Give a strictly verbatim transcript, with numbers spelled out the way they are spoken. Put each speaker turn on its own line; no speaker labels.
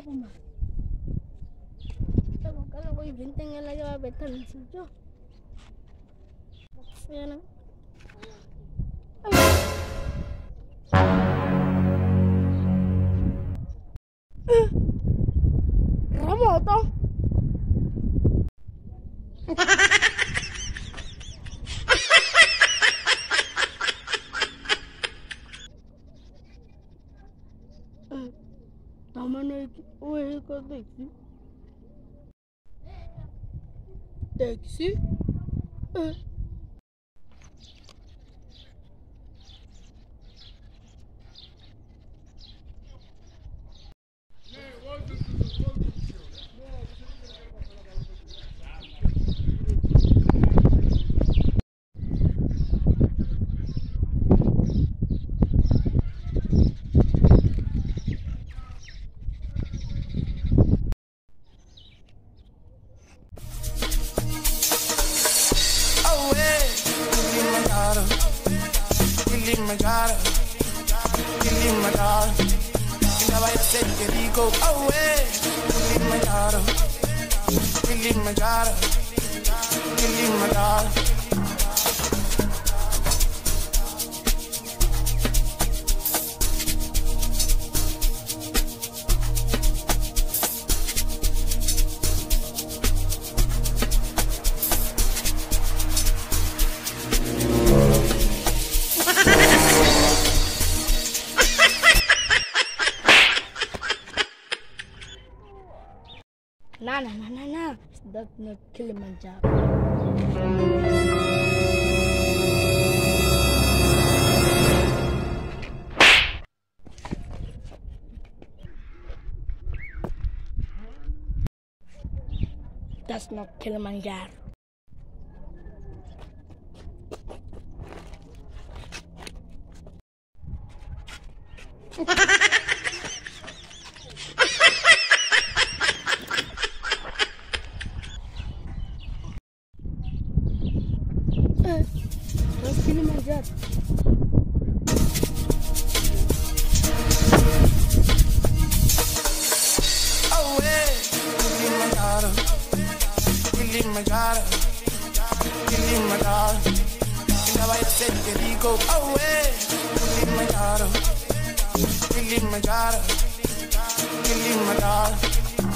Apa mah? Kalau kalau kau bintang yang lagi betul sih. Ya na. Ramo to. Namanya weh kau taksi. Taksi? Eh.
Kilimanjaro, Kilimanjaro, y vaya a ser que digo, oh eh, Kilimanjaro, Kilimanjaro, Kilimanjaro.
Nah, nah, nah, nah, nah. That's not Kilimanjaro. That's not Kilimanjaro. That's Kilimanjaro.
Oh yeah, Kilimanjaro, Kilimanjaro, Kilimanjaro. Y vaya a ser que digo, oh yeah, Kilimanjaro, Kilimanjaro, Kilimanjaro.